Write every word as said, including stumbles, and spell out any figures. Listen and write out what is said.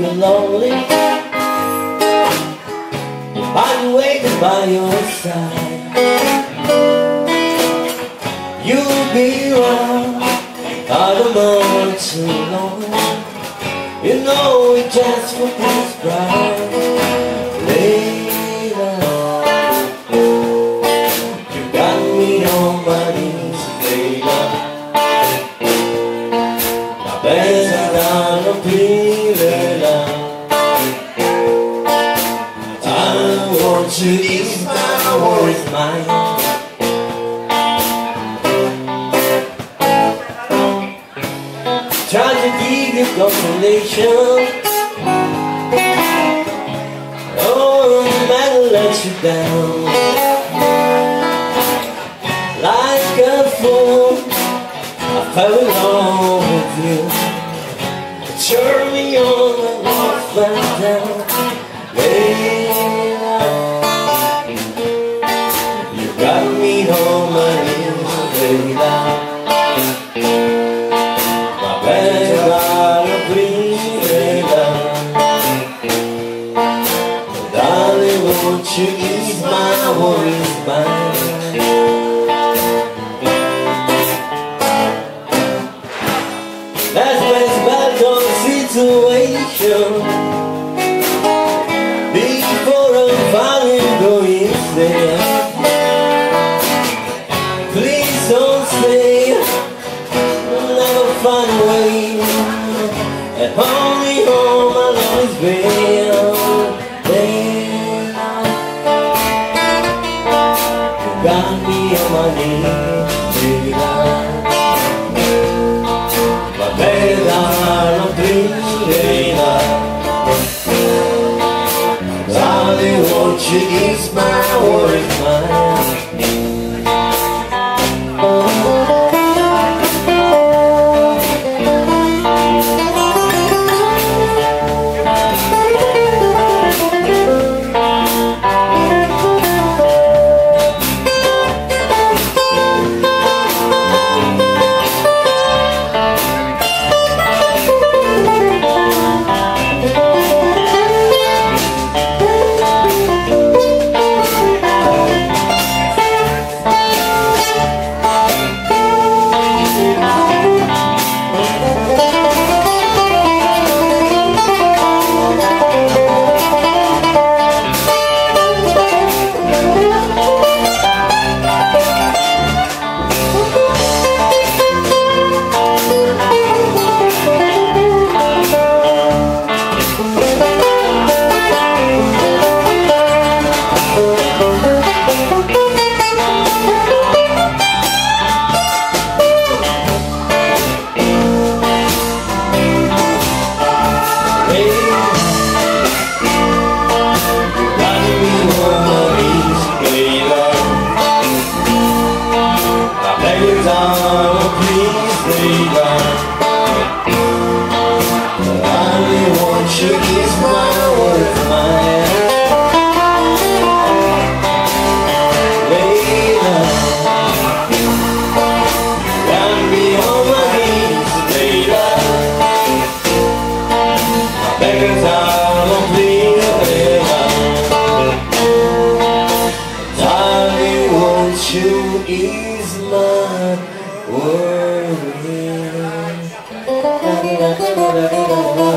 you're lonely, I'll be waiting by your side. You'll be around, I don't know too long. You know it just will pass by. Layla, you got me on my knees, Layla. My best I gotta be, Layla. I want to ease my worries, mine. Try to give you consolation, oh, never let you down. Like a fool, I fell in love with you. Turn me on and walk back down. Layla, you got me on my knees, Layla. Won't you ease my worries, mine? Let's face back on the situation before I'm finally going there. Please don't say I'll never find a way, and only home my love is real. Got me on my knees, Layla. My bed on a dream, Layla. Darling, won't you ease my worries, mine? You ease my worries, mine. Layla, got me on my knees, Layla. My beggars are on please, Layla. Darling, won't you ease my worries?